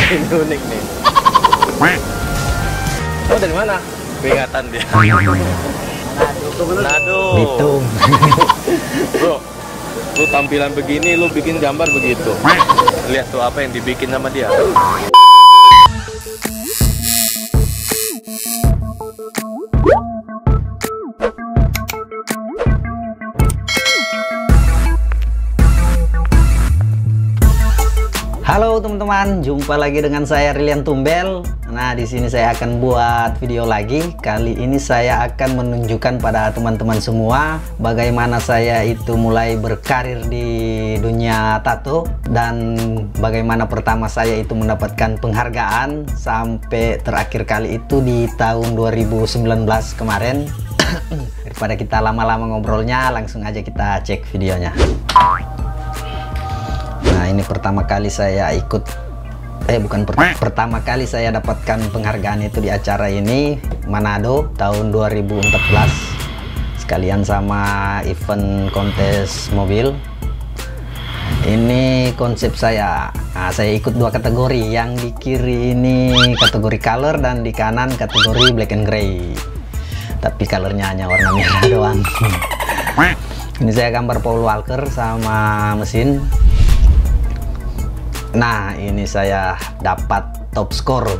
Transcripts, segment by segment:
Ini unik nih. Oh, dari mana? Peringatan dia. Manado. Bitung. Bro, lu tampilan begini, lu bikin gambar begitu. Lihat tuh apa yang dibikin sama dia. Halo teman-teman, jumpa lagi dengan saya Rilian Tumbel. Nah, di sini saya akan buat video lagi. Kali ini saya akan menunjukkan pada teman-teman semua bagaimana saya itu mulai berkarir di dunia tato dan bagaimana pertama saya itu mendapatkan penghargaan sampai terakhir kali itu di tahun 2019 kemarin. Daripada kita lama-lama ngobrolnya, langsung aja kita cek videonya. Nah, ini pertama kali saya ikut pertama kali saya dapatkan penghargaan itu di acara ini Manado tahun 2014 sekalian sama event kontes mobil. Ini konsep saya. Nah, saya ikut dua kategori, yang di kiri ini kategori color dan di kanan kategori black and gray, tapi colornya hanya warna merah doang. Ini saya gambar Paul Walker sama mesin. Nah, ini saya dapat top score.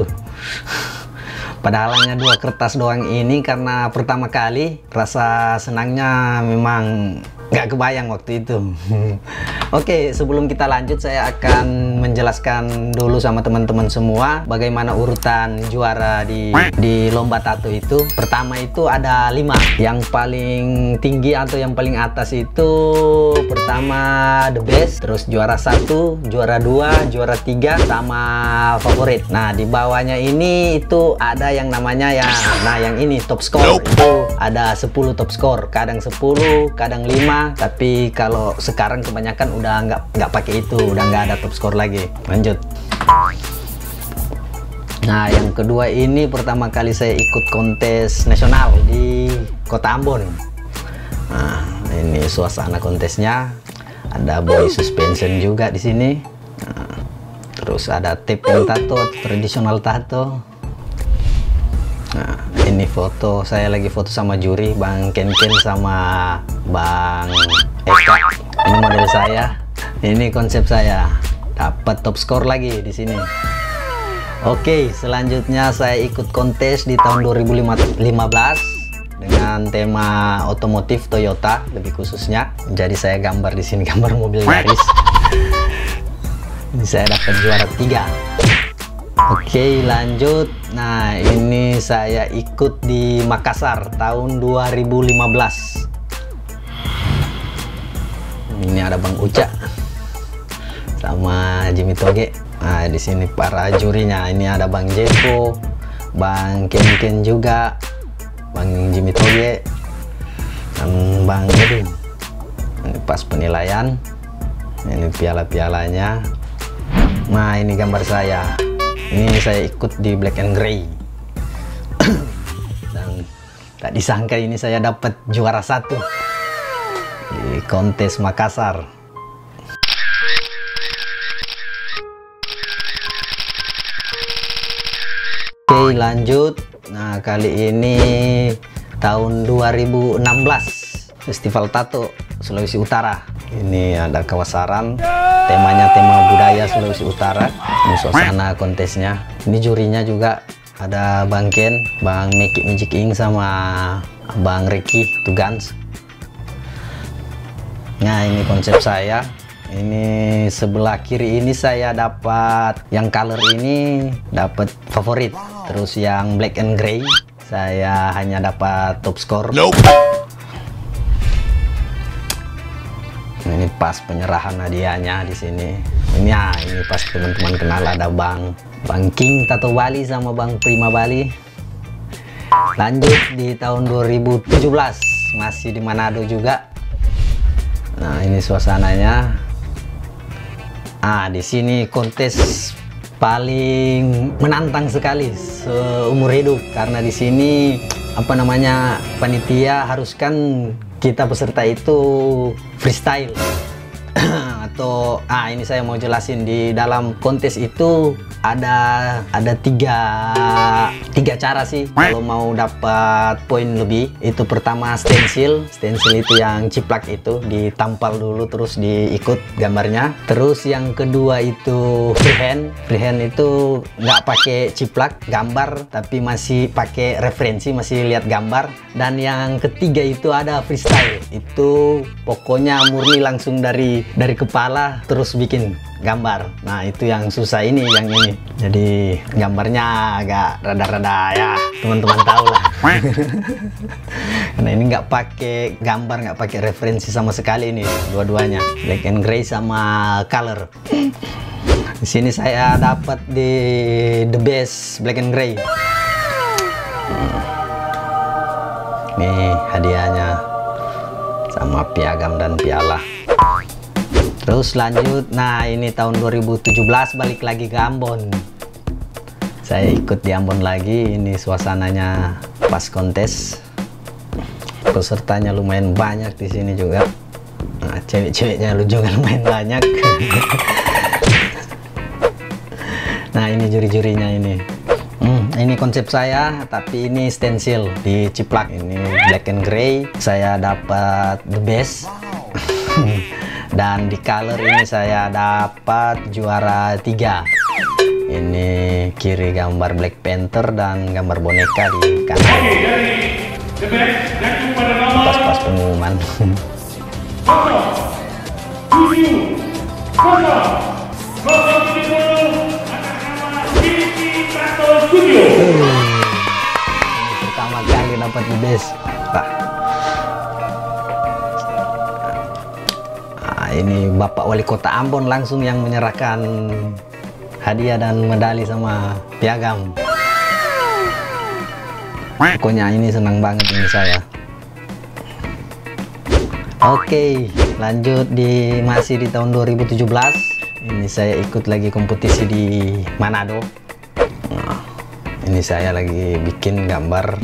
Padahal hanya 2 kertas doang ini, karena pertama kali rasa senangnya memang nggak kebayang waktu itu. Oke, sebelum kita lanjut saya akan menjelaskan dulu sama teman-teman semua bagaimana urutan juara di lomba tato itu. Pertama itu ada 5. Yang paling tinggi atau yang paling atas itu pertama the best, terus juara 1, juara 2, juara 3 sama favorit. Nah, di bawahnya ini itu ada yang namanya yang ini top score. Itu ada 10 top score, kadang 10, kadang 5, tapi kalau sekarang kebanyakan udah nggak pakai itu, udah nggak ada top score lagi. Lanjut. Nah, yang kedua ini pertama kali saya ikut kontes nasional di Kota Ambon. Nah, ini suasana kontesnya, ada body suspension juga di sini. Nah, terus ada taping tato, tradisional tato. Nah, ini foto saya lagi foto sama juri, Bang Ken sama Bang Eka. Ini model saya, ini konsep saya, dapat top score lagi di sini. Oke, selanjutnya saya ikut kontes di tahun 2015 dengan tema otomotif Toyota lebih khususnya. Jadi saya gambar di sini, gambar mobil Yaris. Ini saya dapat juara 3. Oke, lanjut. Nah, ini saya ikut di Makassar tahun 2015. Ini ada Bang Uca sama Jimmy Toge. Nah, di sini para jurinya ini ada Bang Jeko, Bang Ken juga, Bang Jimmy Toge, dan Bang Edwin. Ini pas penilaian. Ini piala-pialanya. Nah, ini gambar saya. Ini saya ikut di black and gray. Dan tak disangka ini saya dapat juara 1 di kontes Makassar. Oke, lanjut. Nah, kali ini tahun 2016 Festival Tato Sulawesi Utara. Ini ada kawasaran, temanya tema budaya Sulawesi Utara. Ini suasana kontesnya. Ini jurinya juga ada Bang Ken, Bang Meki Magic Ink sama Bang Ricky Tugans. Nah, ini konsep saya. Ini sebelah kiri ini saya dapat yang color ini dapat favorit. Terus yang black and gray saya hanya dapat top score. Ini pas penyerahan hadiahnya di sini. Ini pas teman-teman kenal, ada Bang King Tato Bali sama Bang Prima Bali. Lanjut di tahun 2017 masih di Manado juga. Nah, ini suasananya. Di sini kontes paling menantang sekali seumur hidup, karena di sini panitia haruskan kita peserta itu freestyle atau ini saya mau jelasin, di dalam kontes itu ada tiga cara sih kalau mau dapat poin lebih. Itu pertama stensil itu yang ciplak, itu ditampal dulu terus diikut gambarnya. Terus yang kedua itu freehand itu nggak pakai ciplak gambar tapi masih pakai referensi, masih lihat gambar. Dan yang ketiga itu ada freestyle, itu pokoknya murni langsung dari kepala terus bikin gambar. Nah itu yang susah ini, yang ini. Jadi gambarnya agak rada-rada ya teman-teman tahu lah. Karena ini nggak pakai gambar, nggak pakai referensi sama sekali ini dua-duanya, black and gray sama color. Di sini saya dapat di the best black and gray. Nih hadiahnya sama piagam dan piala. Terus lanjut, nah ini tahun 2017 balik lagi ke Ambon. Saya ikut di Ambon lagi. Ini suasananya pas kontes. Pesertanya lumayan banyak di sini juga. Nah, cewek-ceweknya juga lumayan banyak. Nah ini juri-jurinya ini. Ini konsep saya, tapi ini stensil di ciplak. Ini black and gray, saya dapat the best. Dan di color ini saya dapat juara 3. Ini kiri gambar Black Panther dan gambar boneka di kanan. Pas pengumuman. Pertama kali dapat the best. Ini Bapak Wali Kota Ambon langsung yang menyerahkan hadiah dan medali sama piagam. Pokoknya ini senang banget ini saya. Oke, lanjut masih di tahun 2017. Ini saya ikut lagi kompetisi di Manado. Nah, ini saya lagi bikin gambar.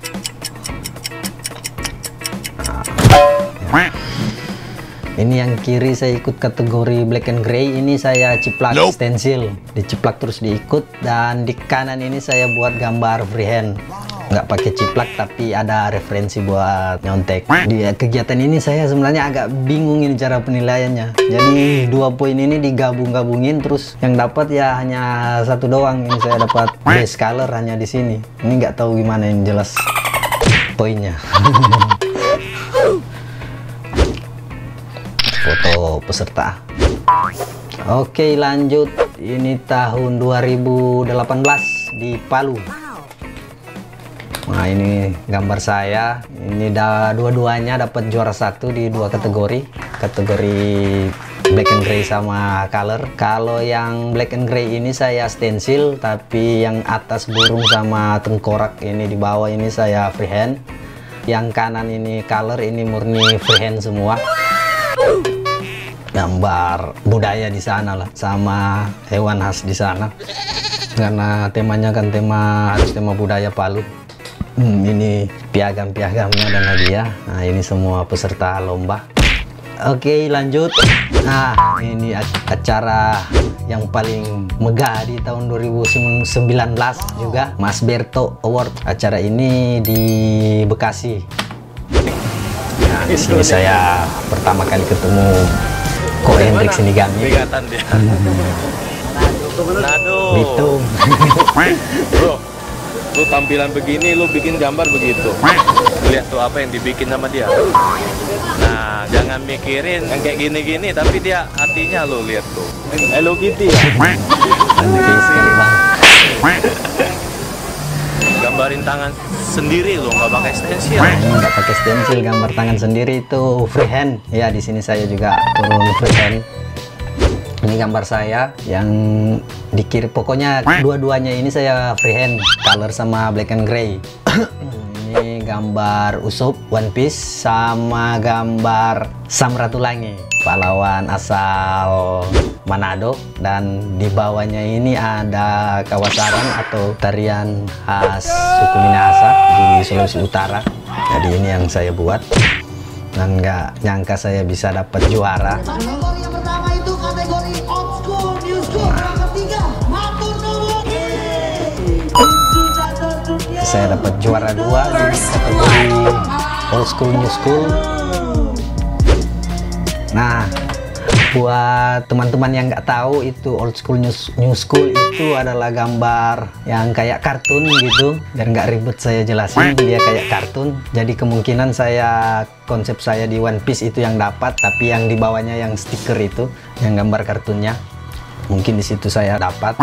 Ini yang kiri saya ikut kategori black and gray, ini saya ciplak stensil, diciplak terus diikut. Dan di kanan ini saya buat gambar freehand, nggak pakai ciplak tapi ada referensi buat nyontek. Di kegiatan ini saya sebenarnya agak bingung ini cara penilaiannya. Jadi 2 poin ini digabung-gabungin, terus yang dapat ya hanya 1 doang. Ini saya dapat best color hanya di sini. Ini nggak tahu gimana yang jelas poinnya. Foto peserta. Oke, lanjut. Ini tahun 2018 di Palu. Nah ini gambar saya. Ini dua-duanya dapat juara 1 di 2 kategori black and gray sama color. Kalau yang black and gray ini saya stensil, tapi yang atas burung sama tengkorak ini di bawah ini saya freehand. Yang kanan ini color, ini murni freehand semua. Gambar budaya di sana lah, sama hewan khas di sana, karena temanya kan harus tema budaya Palu. Ini piagam-piagamnya dan hadiah. Nah ini semua peserta lomba. Oke, lanjut. Nah ini acara yang paling megah di tahun 2019 juga, Mas Berto Award. Acara ini di Bekasi. Nah di sini saya pertama kali ketemu Ko Hendrik Sinigami. Kelihatan dia. Manado. Bitung. Bro, lu tampilan begini, lu bikin gambar begitu. Lihat tuh apa yang dibikin sama dia. Nah, jangan mikirin yang kayak gini-gini, tapi dia hatinya lu lihat tuh. Hello Kitty ya. Gambarin tangan sendiri lo, nggak pakai stensil. Nggak pakai stensil, gambar tangan sendiri itu freehand. Ya di sini saya juga turun freehand. Ini gambar saya yang dikir, pokoknya dua-duanya ini saya freehand, color sama black and gray. Ini gambar Usopp One Piece sama gambar Samratulangi, pahlawan asal Manado. Dan di bawahnya ini ada Kawasaran atau tarian khas suku Minahasa di Sulawesi Utara. Jadi ini yang saya buat, dan nggak nyangka saya bisa dapat juara. Yang pertama itu Saya dapat juara 2 di kategori old school new school. Nah, buat teman-teman yang nggak tahu, itu old school new school itu adalah gambar yang kayak kartun gitu. Biar nggak ribet saya jelasin, dia kayak kartun. Jadi kemungkinan konsep saya di One Piece itu yang dapat, tapi yang di bawahnya yang stiker itu, yang gambar kartunnya, mungkin di situ saya dapat.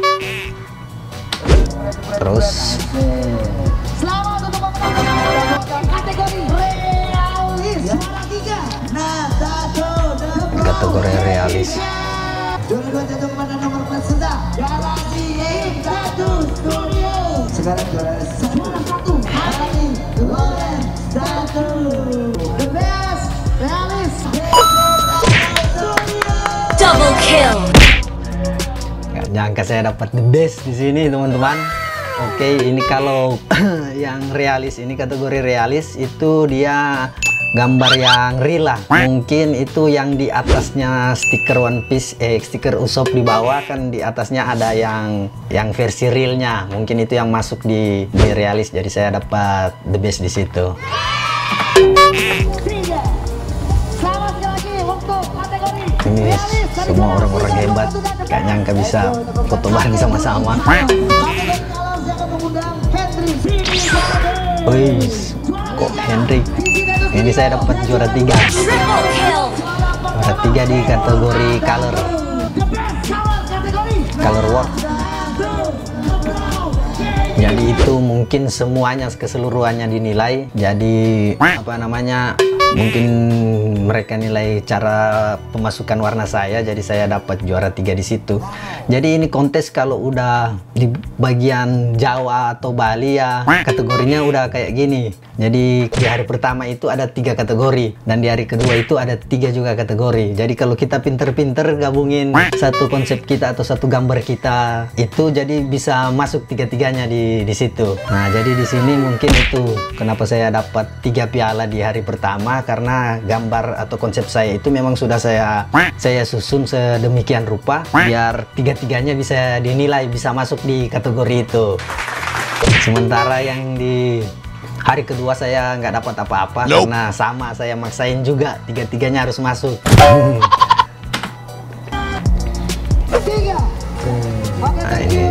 Terus selamat untuk teman-teman kategori realis juara 3. Nah, kategori realis. Juara 2 jatuh kepada nomor 4 sudah Galaxy Tattoo Studio. Sekarang juara 1 Harry Loren Tattoo. The best realis Double kill. Nggak nyangka saya dapat the best di sini, teman-teman. Oke, ini kalau yang realis, ini kategori realis, itu dia gambar yang real lah. Mungkin itu yang di atasnya stiker One Piece, stiker Usopp di bawah, kan di atasnya ada yang versi realnya. Mungkin itu yang masuk di realis, jadi saya dapat the best di situ. Selamat sekali lagi untuk kategori Ini semua orang-orang hebat, gak nyangka bisa foto bareng sama-sama. Wih, kok Henry? Ini saya dapat juara 3. Triple kill. Juara 3 di kategori color work. Jadi itu mungkin semuanya keseluruhannya dinilai. Jadi apa namanya? Mungkin mereka nilai cara pemasukan warna saya, jadi saya dapat juara 3 di situ. Jadi ini kontes kalau udah di bagian Jawa atau Bali ya kategorinya udah kayak gini. Jadi di hari pertama itu ada 3 kategori, dan di hari kedua itu ada 3 juga kategori. Jadi kalau kita pinter-pinter gabungin satu konsep kita atau satu gambar kita itu, jadi bisa masuk 3-tiganya di situ. Nah, jadi di sini mungkin itu kenapa saya dapat 3 piala di hari pertama, karena gambar atau konsep saya itu memang sudah saya susun sedemikian rupa biar 3-tiganya bisa dinilai, bisa masuk di kategori itu. Sementara yang di hari kedua saya nggak dapat apa-apa karena sama saya maksain juga 3-tiganya harus masuk. Nah, ini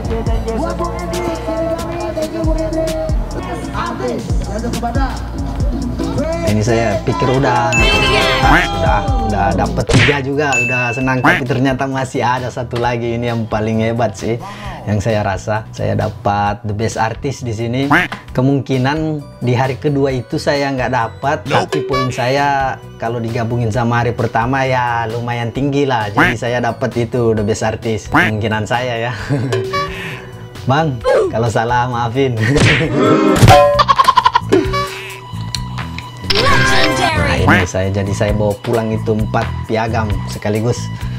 ini saya pikir udah dapat 3 juga, udah senang, tapi ternyata masih ada satu lagi. Ini yang paling hebat sih, yang saya rasa saya dapat the best artist di sini. Kemungkinan di hari kedua itu saya nggak dapat, tapi poin saya kalau digabungin sama hari pertama ya lumayan tinggi lah. Jadi saya dapat itu the best artist, kemungkinan saya ya. Bang, kalau salah maafin. Nah, ini saya bawa pulang itu 4 piagam sekaligus.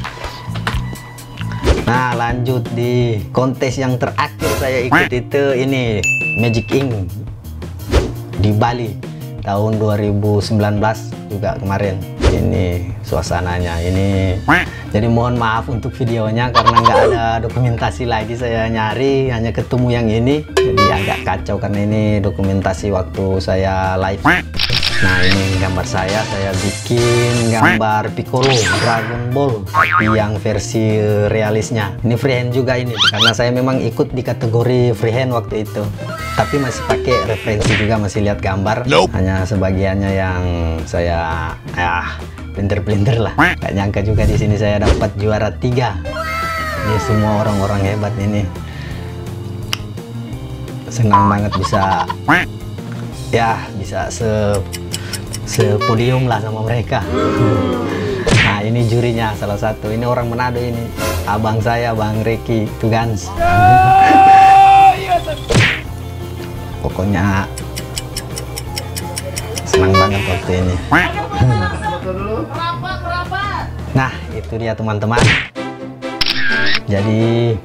Nah, lanjut di kontes yang terakhir saya ikut itu, ini Magic Ink di Bali tahun 2019 juga kemarin. Ini suasananya ini. Jadi mohon maaf untuk videonya karena nggak ada dokumentasi lagi, saya nyari hanya ketemu yang ini. Jadi agak kacau karena ini dokumentasi waktu saya live. Nah, ini gambar saya bikin gambar Piccolo Dragon Ball, tapi yang versi realisnya. Ini freehand juga ini, karena saya memang ikut di kategori freehand waktu itu. Tapi masih pakai referensi juga, masih lihat gambar. Hanya sebagiannya yang saya pelintir-pelintir lah. Gak nyangka juga di sini saya dapat juara 3. Ini semua orang-orang hebat ini. Senang banget bisa sepodium lah sama mereka. Nah, ini jurinya salah satu, ini orang Manado, ini abang saya, Bang Reki Tugans. Pokoknya senang banget waktu ini. Nah, itu dia teman-teman. Jadi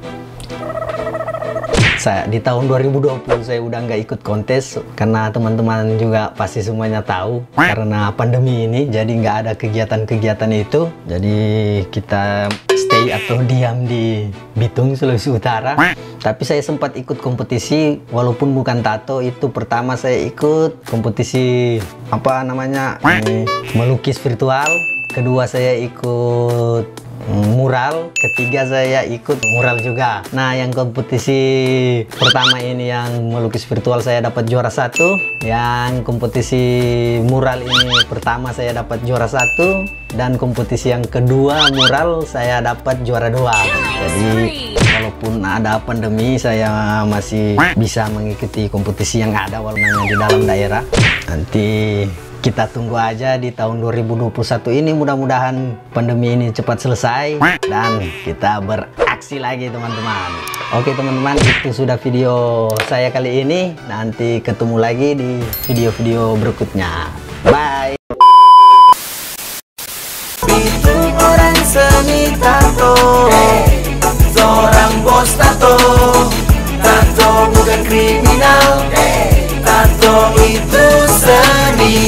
saya di tahun 2020 saya udah nggak ikut kontes karena teman-teman juga pasti semuanya tahu karena pandemi ini, jadi nggak ada kegiatan-kegiatan itu. Jadi kita stay atau diam di Bitung, Sulawesi Utara. Tapi saya sempat ikut kompetisi, walaupun bukan tato. Itu pertama saya ikut kompetisi apa namanya, melukis virtual. Kedua saya ikut mural, ketiga saya ikut mural juga. Nah, yang kompetisi pertama ini yang melukis virtual saya dapat juara 1, yang kompetisi mural ini pertama saya dapat juara 1, dan kompetisi yang kedua mural saya dapat juara 2. Jadi walaupun ada pandemi, saya masih bisa mengikuti kompetisi yang ada walaupun di dalam daerah. Nanti kita tunggu aja di tahun 2021 ini, mudah-mudahan pandemi ini cepat selesai dan kita beraksi lagi teman-teman. Oke teman-teman, itu sudah video saya kali ini. Nanti ketemu lagi di video-video berikutnya. Bye. Bitung orang seni tato, seorang bos tato. Tato bukan kriminal, tato itu seni.